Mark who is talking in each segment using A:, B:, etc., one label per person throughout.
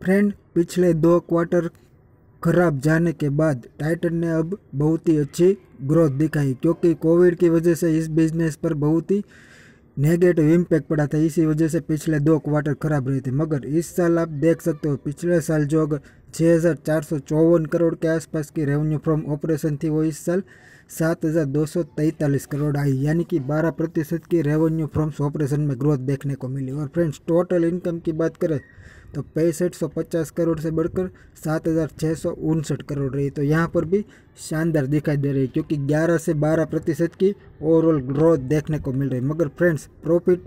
A: Friend, पिछले 2 quarter खराब जाने के बाद टाइटन ने अब बहुत ही अच्छी ग्रोथ दिखाई, क्योंकि कोविड की वजह से इस बिजनेस पर बहुत ही नेगेटिव इम्पैक्ट पड़ा था। इसी वजह से पिछले 2 क्वार्टर खराब रहे थे। मगर इस साल आप देख सकते हो, पिछले साल जो अगर 6,454 करोड़ के आसपास की रेवेन्यू फ्रॉम ऑपरेशन थी, वो इस साल 7,243 करोड़ आई, यानी कि 12% की रेवेन्यू फ्रॉम ऑपरेशन में ग्रोथ देखने को मिली। और फ्रेंड्स, टोटल इनकम की बात करें तो 6550 करोड़ से बढ़कर 7,659 करोड़ रही। तो यहाँ पर भी शानदार दिखाई दे रही है, क्योंकि 11 से 12% की ओवरऑल ग्रोथ देखने को मिल रही है। मगर फ्रेंड्स, प्रॉफिट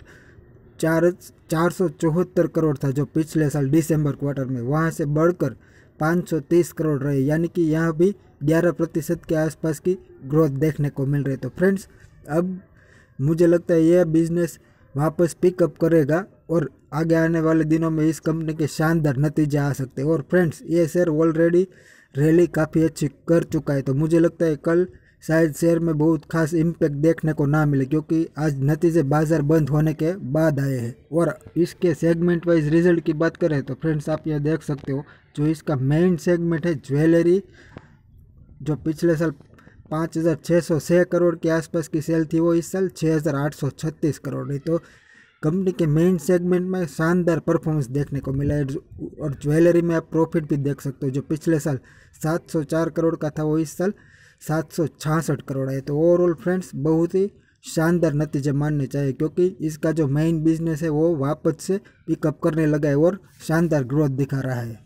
A: 474 करोड़ था जो पिछले साल दिसंबर क्वार्टर में, वहाँ से बढ़कर 530 करोड़ रहे, यानी कि यहाँ भी 11% के आसपास की ग्रोथ देखने को मिल रही है। तो फ्रेंड्स, अब मुझे लगता है यह बिजनेस वापस पिकअप करेगा और आगे आने वाले दिनों में इस कंपनी के शानदार नतीजे आ सकते हैं। और फ्रेंड्स, ये शेयर ऑलरेडी रैली काफ़ी अच्छी कर चुका है, तो मुझे लगता है कल शायद शेयर में बहुत खास इम्पैक्ट देखने को ना मिले, क्योंकि आज नतीजे बाजार बंद होने के बाद आए हैं। और इसके सेगमेंट वाइज रिजल्ट की बात करें तो फ्रेंड्स, आप यह देख सकते हो, जो इसका मेन सेगमेंट है ज्वेलरी, जो पिछले साल 5,606 करोड़ के आसपास की सेल थी, वो इस साल 6,836 करोड़ रही। तो कंपनी के मेन सेगमेंट में शानदार परफॉर्मेंस देखने को मिला है। और ज्वेलरी में आप प्रॉफिट भी देख सकते हो, जो पिछले साल 704 करोड़ का था, वो इस साल 766 करोड़ है। तो ओवरऑल फ्रेंड्स, बहुत ही शानदार नतीजे मानने चाहिए, क्योंकि इसका जो मेन बिजनेस है वो वापस से पिकअप करने लगा है और शानदार ग्रोथ दिखा रहा है।